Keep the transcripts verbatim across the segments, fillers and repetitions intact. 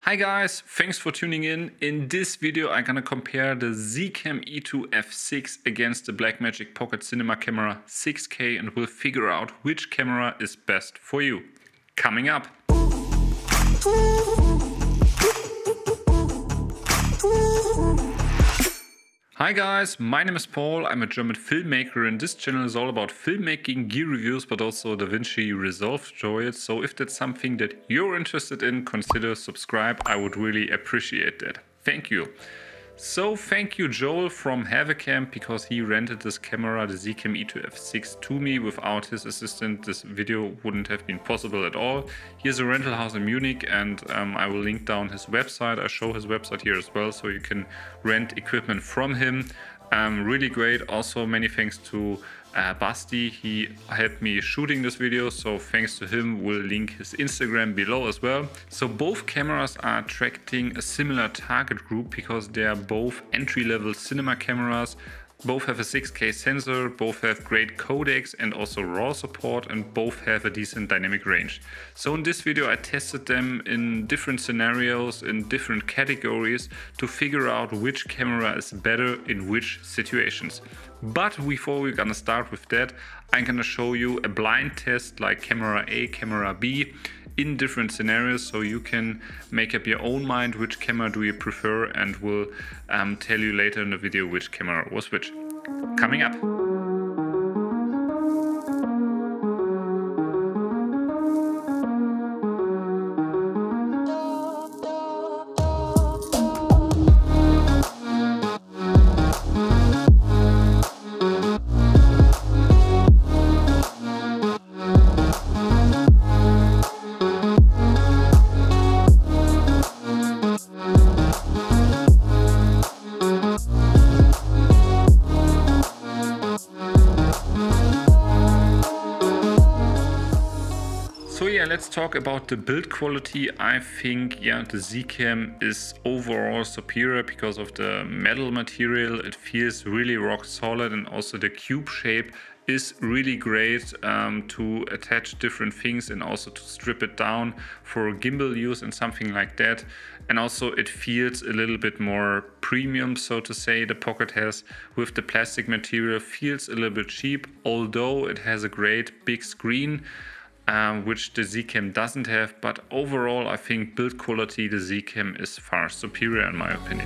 Hi guys, thanks for tuning in. In this video I'm gonna compare the Z-Cam E two F six against the Blackmagic Pocket Cinema Camera six K and we'll figure out which camera is best for you. Coming up. Hi guys, my name is Paul, I'm a German filmmaker and this channel is all about filmmaking, gear reviews, but also DaVinci Resolve tutorials. So if that's something that you're interested in, consider subscribe, I would really appreciate that. Thank you. So thank you Joel from Havecam, because he rented this camera, the Z-Cam E two F six, to me. Without his assistant this video wouldn't have been possible at all. He has a rental house in Munich and um, I will link down his website. I show his website here as well, so you can rent equipment from him. Um, really great. Also many thanks to uh, Basti, he helped me shooting this video, so thanks to him. We'll link his Instagram below as well. So both cameras are attracting a similar target group because they are both entry-level cinema cameras. Both have a six K sensor, both have great codecs and also RAW support, and both have a decent dynamic range. So in this video I tested them in different scenarios, in different categories, to figure out which camera is better in which situations. But before we're gonna start with that, I'm gonna show you a blind test like camera A, camera B, in different scenarios, so you can make up your own mind which camera do you prefer, and we'll um, tell you later in the video which camera was which. Coming up. So yeah, let's talk about the build quality. I think yeah, the Z-Cam is overall superior because of the metal material. It feels really rock solid, and also the cube shape is really great um, to attach different things and also to strip it down for gimbal use and something like that. And also it feels a little bit more premium, so to say. The Pocket has, with the plastic material, feels a little bit cheap, although it has a great big screen, Um, which the Z-Cam doesn't have. But overall I think build quality, the Z-Cam is far superior in my opinion.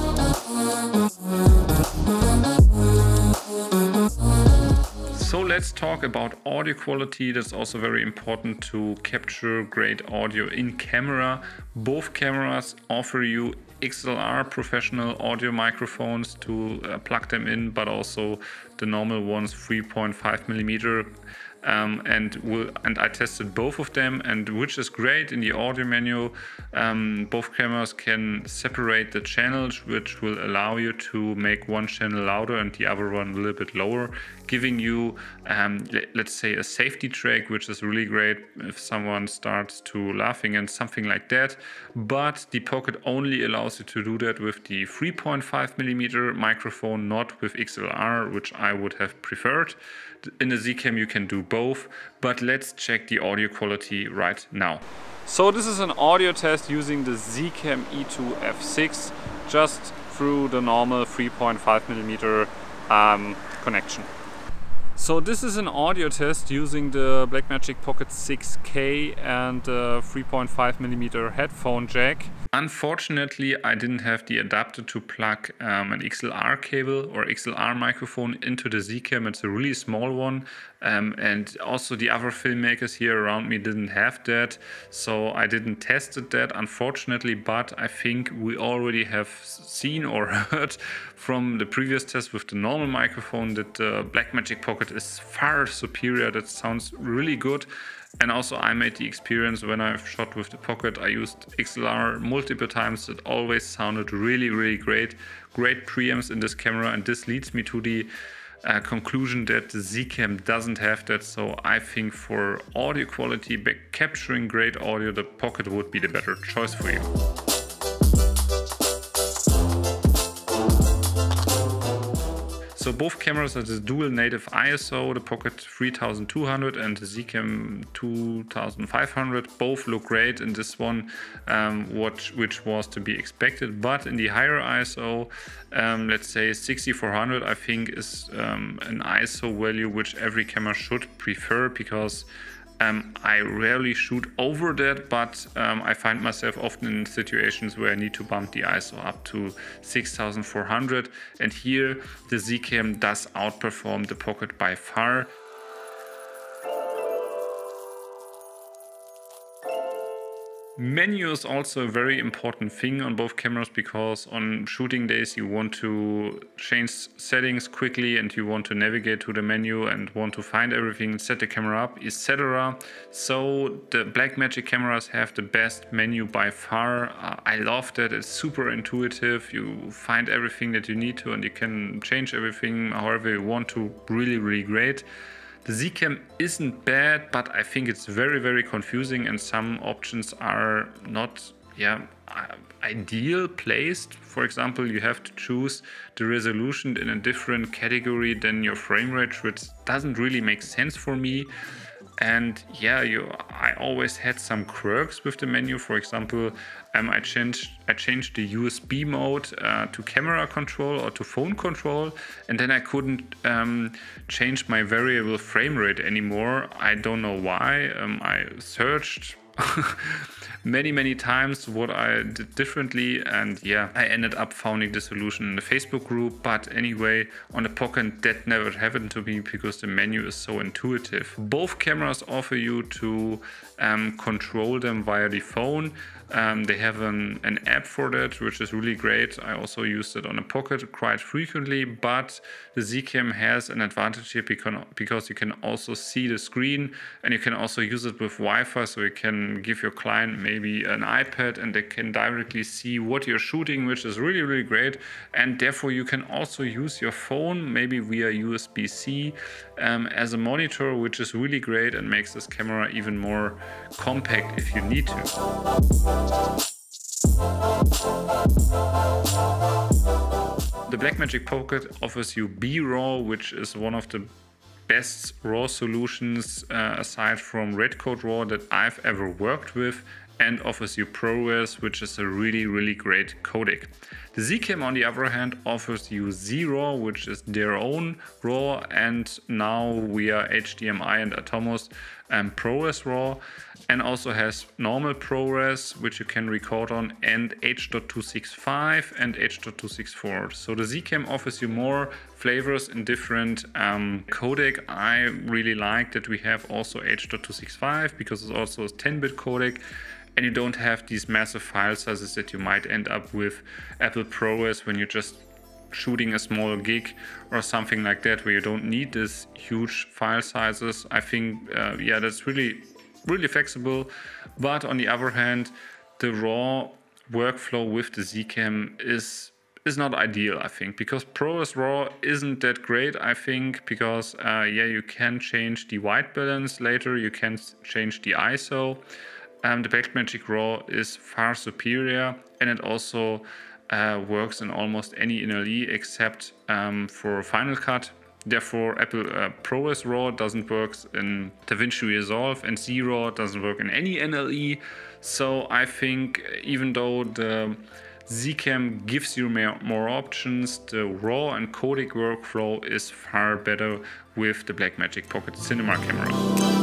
So let's talk about audio quality. That's also very important to capture great audio in camera. Both cameras offer you X L R professional audio microphones to uh, plug them in, but also the normal ones, three point five millimeter. Um, and we'll, and I tested both of them, and which is great. In the audio menu, um, both cameras can separate the channels, which will allow you to make one channel louder and the other one a little bit lower, giving you, um, let's say, a safety track, which is really great if someone starts to laughing and something like that. But the Pocket only allows you to do that with the three point five millimeter microphone, not with X L R, which I would have preferred. In the Z-Cam you can do both, but let's check the audio quality right now. So this is an audio test using the Z-Cam E two F six, just through the normal three point five millimeter um, connection. So this is an audio test using the Blackmagic Pocket six K and the three point five millimeter headphone jack. Unfortunately, I didn't have the adapter to plug um, an X L R cable or X L R microphone into the Z-Cam. It's a really small one, um, and also the other filmmakers here around me didn't have that, so I didn't test it that, unfortunately. But I think we already have seen or heard from the previous test with the normal microphone that the Blackmagic Pocket is far superior. That sounds really good. And also I made the experience when I've shot with the Pocket, I used X L R multiple times. It always sounded really, really great. Great preamps in this camera, and this leads me to the uh, conclusion that the Z-Cam doesn't have that. So I think for audio quality, by capturing great audio, the Pocket would be the better choice for you. So both cameras are the dual native I S O, the Pocket three thousand two hundred and the Z-Cam two thousand five hundred. Both look great in this one, um, what, which was to be expected. But in the higher I S O, um, let's say sixty-four hundred, I think is um, an I S O value which every camera should prefer, because Um, I rarely shoot over that, but um, I find myself often in situations where I need to bump the I S O up to six thousand four hundred, and here the Z-Cam does outperform the Pocket by far. Menu is also a very important thing on both cameras, because on shooting days you want to change settings quickly and you want to navigate to the menu and want to find everything, set the camera up, et cetera. So the Blackmagic cameras have the best menu by far. Uh, I love that. It's super intuitive. You find everything that you need to and you can change everything however you want to. Really, really great. The Z-Cam isn't bad, but I think it's very, very confusing, and some options are not yeah, ideal placed. For example, you have to choose the resolution in a different category than your frame rate, which doesn't really make sense for me. And yeah, you, I always had some quirks with the menu. For example, um, I changed I changed the U S B mode uh, to camera control or to phone control, and then I couldn't um, change my variable frame rate anymore. I don't know why. Um, I searched many many times what I did differently, and yeah, I ended up finding the solution in the Facebook group. But anyway, on the Pocket that never happened to me because the menu is so intuitive. Both cameras offer you to um, control them via the phone. Um, they have an, an app for that, which is really great. I also use it on a Pocket quite frequently, but the Z-Cam has an advantage here because you can also see the screen, and you can also use it with Wi-Fi, so you can give your client maybe an iPad and they can directly see what you're shooting, which is really, really great. And therefore you can also use your phone, maybe via U S B C, um, as a monitor, which is really great and makes this camera even more compact if you need to. The Blackmagic Pocket offers you B-RAW, which is one of the best RAW solutions uh, aside from Redcode RAW that I've ever worked with, and offers you ProRes, which is a really, really great codec. The Z-Cam, on the other hand, offers you Z-RAW, which is their own RAW, and now via H D M I and Atomos, um, ProRes RAW, and also has normal ProRes, which you can record on, and H two sixty-five and H two sixty-four. So the Z-Cam offers you more flavors in different um, codec. I really like that we have also H two sixty-five because it's also a ten bit codec, and you don't have these massive file sizes that you might end up with Apple ProRes when you're just shooting a small gig or something like that, where you don't need this huge file sizes. I think, uh, yeah, that's really, really flexible. But on the other hand, the RAW workflow with the Z-Cam is is not ideal, I think, because ProRes RAW isn't that great, I think, because uh, yeah, you can change the white balance later, you can change the I S O. Um, the Blackmagic RAW is far superior, and it also uh, works in almost any N L E except um, for Final Cut. Therefore, Apple uh, ProRes RAW doesn't work in DaVinci Resolve, and Z-RAW doesn't work in any N L E. So I think even though the Z-Cam gives you more, more options, the RAW and codec workflow is far better with the Blackmagic Pocket Cinema camera.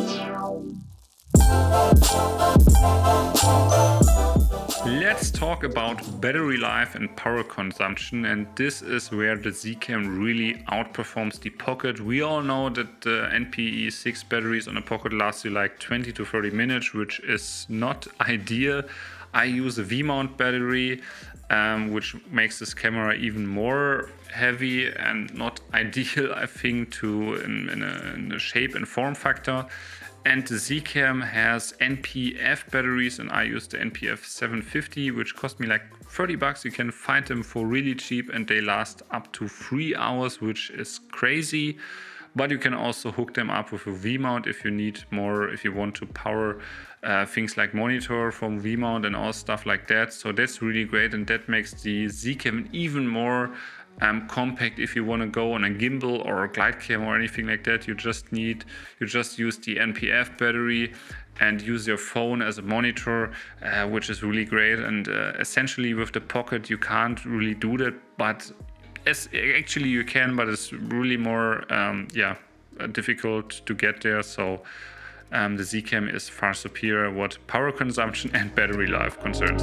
Let's talk about battery life and power consumption, and this is where the Z-Cam really outperforms the Pocket. We all know that the N P E six batteries on a Pocket last you like twenty to thirty minutes, which is not ideal. I use a V-mount battery, um, which makes this camera even more heavy and not ideal, I think, to in, in, a, in a shape and form factor. And the Z-Cam has N P F batteries, and I use the N P F seven fifty, which cost me like thirty bucks. You can find them for really cheap, and they last up to three hours, which is crazy. But you can also hook them up with a V-mount if you need more, if you want to power uh, things like monitor from V-mount and all stuff like that. So that's really great, and that makes the Z-Cam even more um, compact if you want to go on a gimbal or a glide cam or anything like that. You just need, you just use the N P F battery and use your phone as a monitor, uh, which is really great. And uh, essentially with the Pocket, you can't really do that, but as actually you can, but it's really more, um, yeah, difficult to get there. So um, the Z CAM is far superior what power consumption and battery life concerns.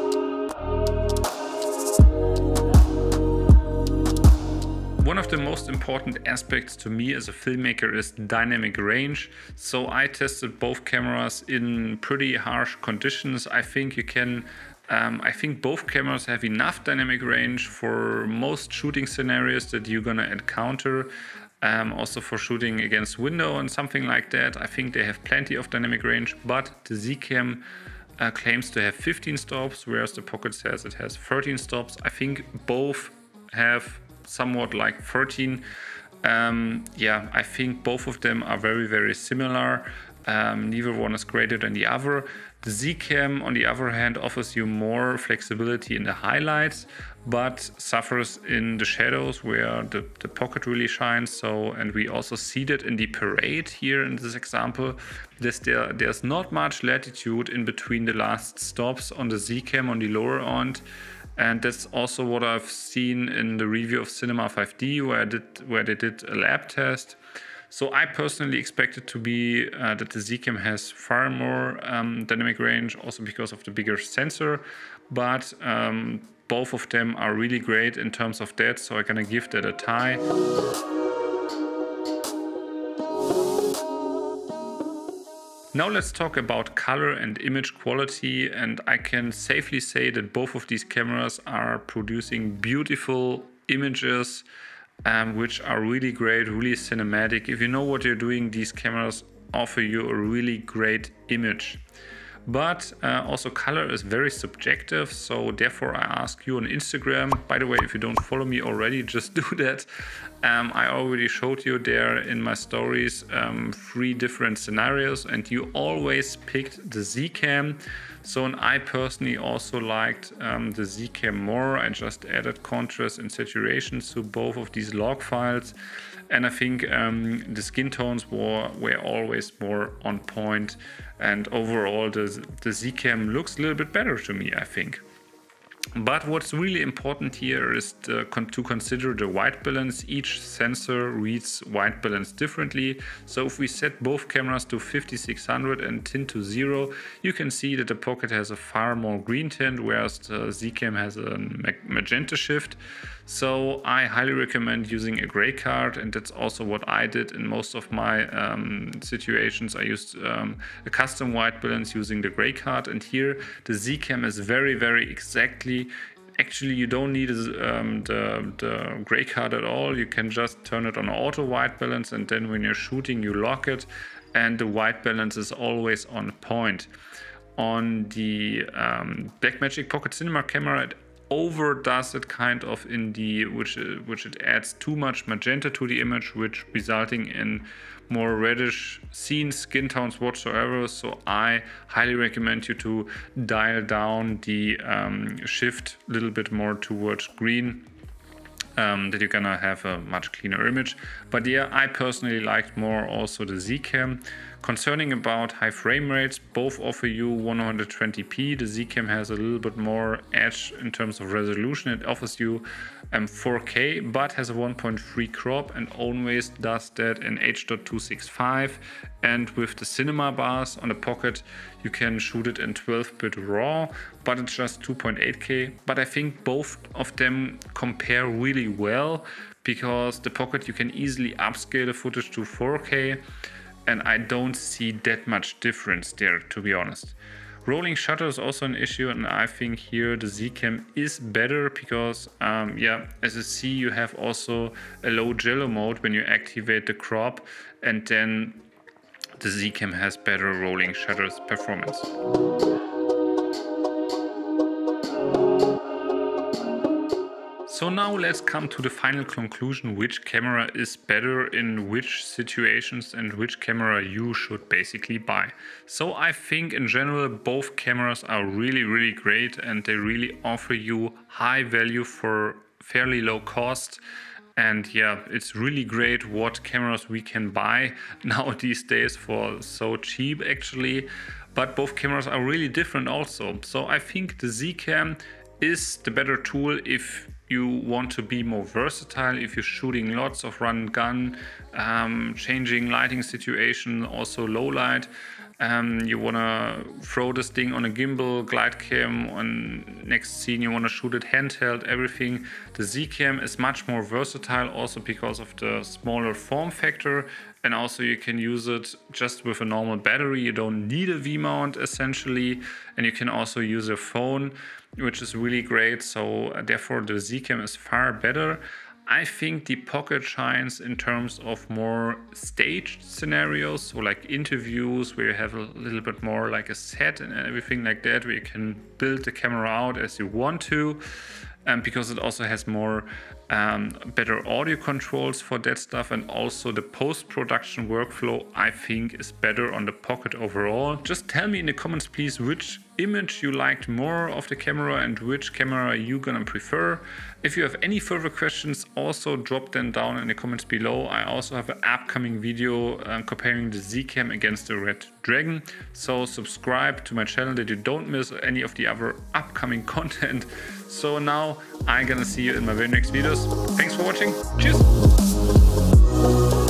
One of the most important aspects to me as a filmmaker is dynamic range. So I tested both cameras in pretty harsh conditions. I think you can, um, I think both cameras have enough dynamic range for most shooting scenarios that you're gonna encounter. Um, also for shooting against window and something like that. I think they have plenty of dynamic range, but the Z CAM uh, claims to have fifteen stops, whereas the Pocket says it has thirteen stops. I think both have somewhat like thirteen. Um, yeah, I think both of them are very, very similar. Um, neither one is greater than the other. The Z CAM, on the other hand, offers you more flexibility in the highlights, but suffers in the shadows where the, the Pocket really shines. So, and we also see that in the parade here in this example, there's, there, there's not much latitude in between the last stops on the Z CAM on the lower end. And that's also what I've seen in the review of Cinema five D, where I did, where they did a lab test. So I personally expect it to be uh, that the Z CAM has far more um, dynamic range, also because of the bigger sensor. But um, both of them are really great in terms of that, so I'm gonna give that a tie. Now let's talk about color and image quality, and I can safely say that both of these cameras are producing beautiful images, um, which are really great, really cinematic. If you know what you're doing, these cameras offer you a really great image. But uh, also color is very subjective, so therefore I ask you on Instagram. By the way, if you don't follow me already, just do that. Um, I already showed you there in my stories um, three different scenarios, and you always picked the Z CAM. So and I personally also liked um, the Z CAM more. I just added contrast and saturation to both of these log files. And I think um, the skin tones were, were always more on point. And overall, the, the Z CAM looks a little bit better to me, I think. But what's really important here is to, to consider the white balance. Each sensor reads white balance differently. So if we set both cameras to fifty-six hundred and tint to zero, you can see that the Pocket has a far more green tint, whereas the Z CAM has a magenta shift. So I highly recommend using a gray card, and that's also what I did in most of my um, situations. I used um, a custom white balance using the gray card, and here the Z CAM is very, very exactly. Actually, you don't need um, the, the gray card at all. You can just turn it on auto white balance, and then when you're shooting, you lock it, and the white balance is always on point. On the um, Blackmagic Pocket Cinema camera, it overdoes it kind of in the which uh, which it adds too much magenta to the image, which resulting in more reddish scene skin tones whatsoever. So I highly recommend you to dial down the um, shift a little bit more towards green, um, that you're gonna have a much cleaner image. But yeah, I personally liked more also the Z CAM. Concerning about high frame rates, both offer you one hundred twenty p. The Z CAM has a little bit more edge in terms of resolution. It offers you um, four K, but has a one point three crop and always does that in H two sixty-five. And with the cinema bars on the Pocket, you can shoot it in twelve bit RAW, but it's just two point eight K. But I think both of them compare really well, because the Pocket, you can easily upscale the footage to four K. And I don't see that much difference there, to be honest. Rolling shutter is also an issue, and I think here the Z CAM is better because, um, yeah, as you see, you have also a low jello mode when you activate the crop, and then the Z CAM has better rolling shutters performance. So now let's come to the final conclusion, which camera is better in which situations and which camera you should basically buy. So I think in general both cameras are really, really great, and they really offer you high value for fairly low cost. And yeah, it's really great what cameras we can buy now these days for so cheap actually. But both cameras are really different also. So I think the Z CAM is the better tool if you want to be more versatile, if you're shooting lots of run and gun, um, changing lighting situation, also low light. Um, you want to throw this thing on a gimbal, glide cam, on next scene you want to shoot it handheld, everything. The Z CAM is much more versatile also because of the smaller form factor, and also you can use it just with a normal battery. You don't need a V-mount essentially, and you can also use a phone, which is really great. So uh, therefore the Z CAM is far better. I think the Pocket shines in terms of more staged scenarios, so like interviews where you have a little bit more like a set and everything like that, where you can build the camera out as you want to, um, because it also has more um, better audio controls for that stuff, and also the post-production workflow I think is better on the Pocket overall. Just tell me in the comments please which image you liked more of the camera and which camera you gonna prefer. If you have any further questions, also drop them down in the comments below. I also have an upcoming video uh, comparing the Z CAM against the Red Dragon, so subscribe to my channel that you don't miss any of the other upcoming content. So now I'm gonna see you in my very next videos. Thanks for watching. Cheers.